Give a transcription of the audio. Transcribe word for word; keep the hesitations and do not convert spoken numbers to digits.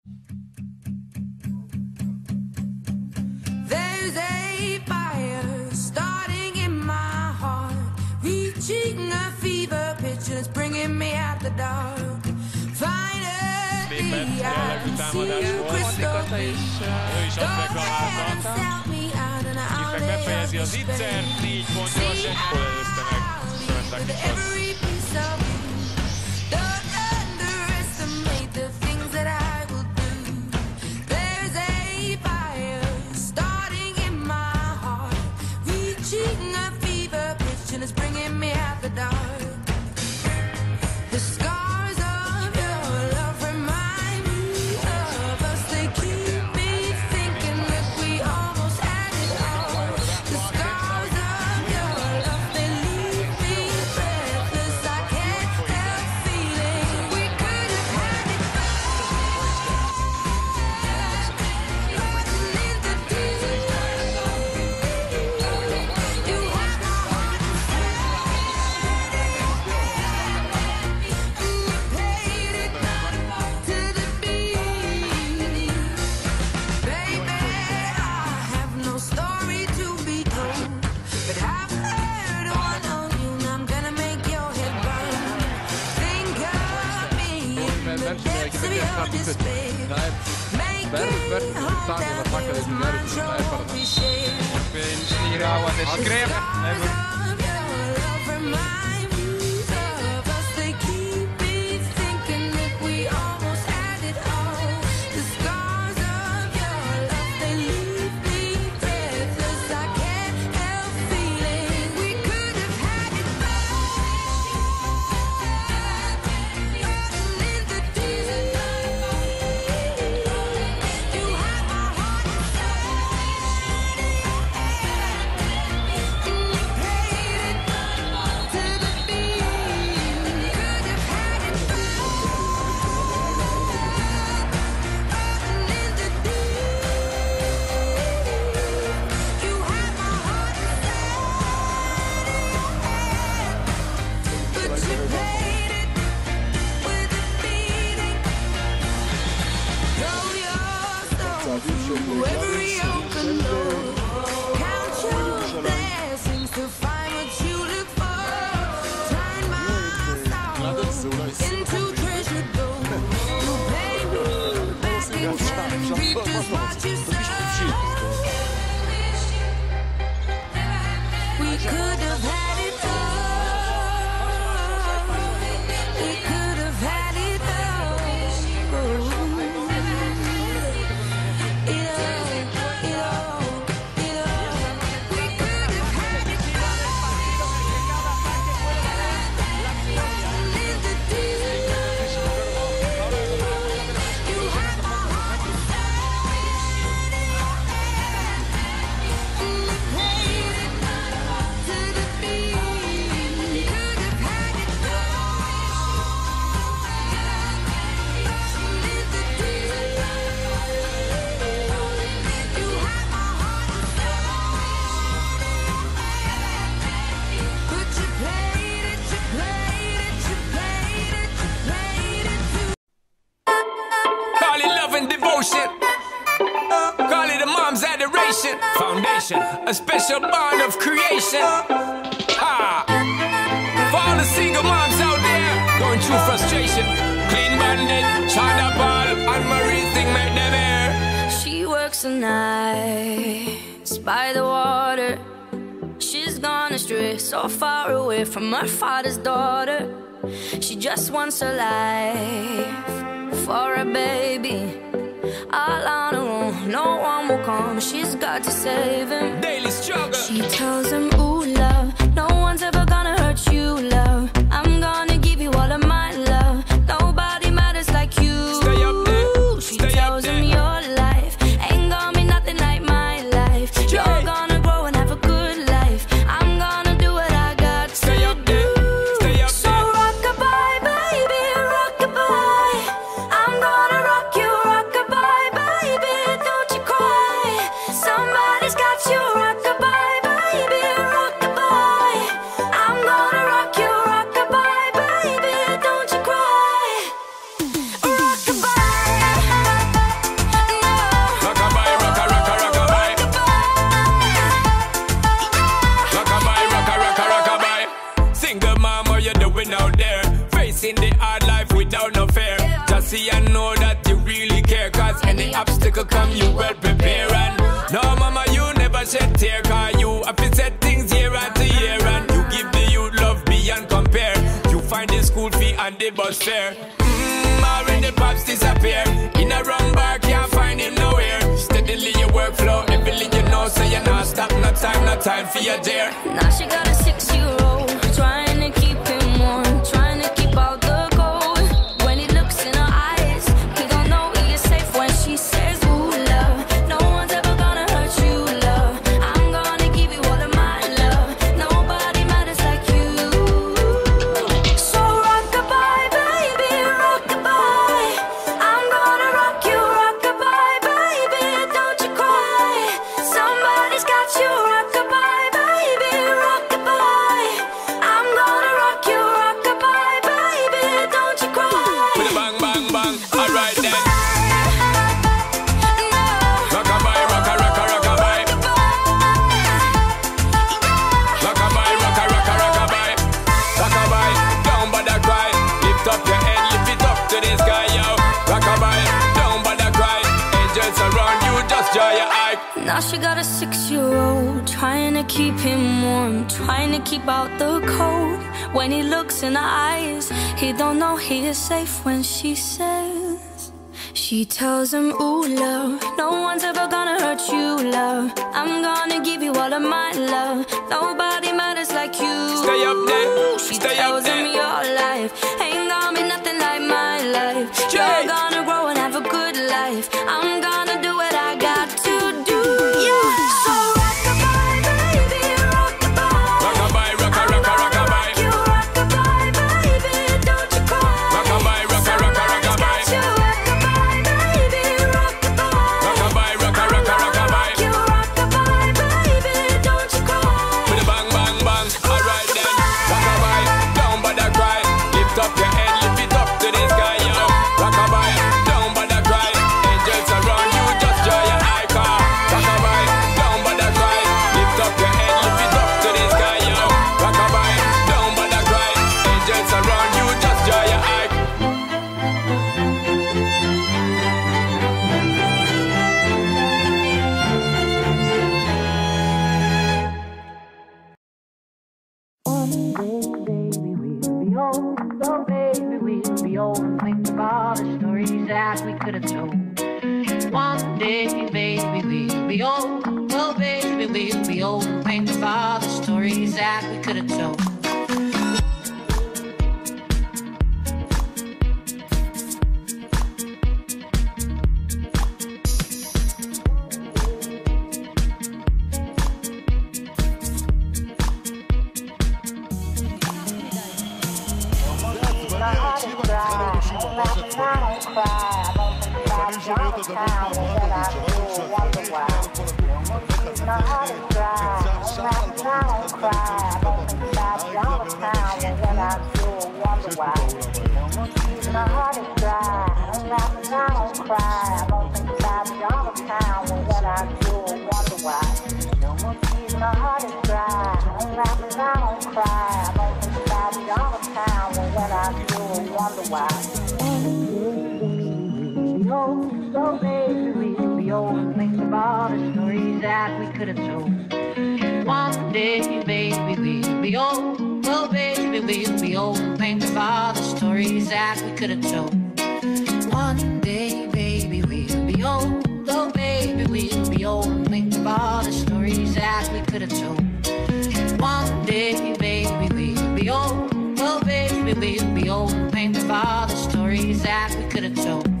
There's a fire starting in my heart, reaching a fever pitch and it's bringing me out the dark. Finally I can see you crystal clear. Go ahead and sell me out and I'll let you spend. See I'll leave with every piece of you. Don't underestimate the things that I will do. There's a fire starting in my heart, reaching a fever pitch and it's bringing me out the dark. The scars of your love remind me of us. They keep me thinking that we almost had it all. The scars of your love, they leave me breathless. I can't help feeling we could have had it Foundation, a special bond of creation. Ha! For all the single moms out there going through frustration, Clean Bandit, China Ball, and Marie thing make them air. She works the nights by the water. She's gone astray, so far away from her father's daughter. She just wants a life for a baby. All on her own, no one will come. She's got to save him. Daily struggle. She tells him, ooh, love, no one's ever gonna hurt you, love. I'm gonna give you all of my love. Nobody matters like you. Stay up there. She Stay tells up him there. your life ain't gonna be nothing like my life. Yeah. You're gonna grow and have a good life. I'm gonna do what I got Stay to up there. do. Stay up So there. rock-a-bye, baby, rock-a-bye. I'm gonna rock you, rock-a-bye, baby, don't you cry. Somebody's got you, rock-a-bye, baby, rock that you really care, cause any obstacle come you well prepare. And no mama, you never shed tear, cause you have to set things year after year. And you give the youth love beyond compare. You find the school fee and the bus fare. Mmm, already pops disappear. In a wrong bar, can't find him nowhere. Steadily your workflow, everything you know, so you're not stop, no time, no time for your dear. Now she got a six-year-old, trying to keep him warm, trying to keep out the cold. When he looks in her eyes, he don't know he is safe when she says, ooh, love, no one's ever gonna hurt you, love. I'm gonna give you all of my love. Nobody matters like you. So rock-a-bye, baby, rock-a-bye. I'm gonna rock you, rock-a-bye, baby, don't you cry. Somebody's got you, rock-a-bye, baby, rock-a-bye. I'm gonna rock you, rock-a-bye, baby, don't you cry. With a bang, bang, bang, alright then. Rock-a-bye, rocka, rocka, rock-a-bye. Rock-a-bye, rocka, rocka, rock-a-bye. Rock-a-bye, don't bother cry. Lift up your head, lift it up to the sky, yo. Rock-a-bye, don't bother cry. Angels around you, just dry your eye. Now she got a six-year-old, trying to keep him warm, trying to keep out the cold. When he looks in her eyes, he don't know he is safe when she says, she tells him, ooh, love, no one's ever gonna hurt you, love. I'm gonna give you all of my love. Nobody matters like you. Stay up there, She stay tells up there. him your life ain't gonna be nothing like my life. Jay. You're gonna grow and have a good life. I'm gonna do what I got to do. Yeah. So rock-a-bye, baby, rock-a-bye. Rock-a-bye, rocka, rocka, rock-a-bye. You rock-a-bye, baby, don't you cry. Rock-a-bye, rocka, rocka, rock-a-bye. You rock-a-bye, baby, rock-a-bye. Rock-a-bye, rocka, rocka, rock-a-bye. You rock-a-bye, baby, don't you cry. With a bang, bang, bang, alright then. Rock-a-bye, don't bother cry. Lift up your head, lift it up to the sky, yo. Rock-a-bye, don't bother cry. Angels around you, just dry your eye, car. Rock-a-bye, don't bother cry. Lift up your head, lift it up to the sky, yo. Rock-a-bye, don't bother cry. Angels around you, just dry your eye. Oh, baby, we'll be old and think of all the stories that we could have told. One day, baby, we'll be old. Oh, baby, we'll be old and think of all the stories that we could have told. So baby, we'll be old and think of all the stories that we could have told. One day, baby, we'll be old. Oh, baby, we'll be old and think of all the stories that we could have told. One day, baby, we'll be old. Oh, baby, we'll be old and think of all the stories that we could have told. One day, baby, we'll be old. Oh, baby, we'll be old and think of all the stories that we could have told.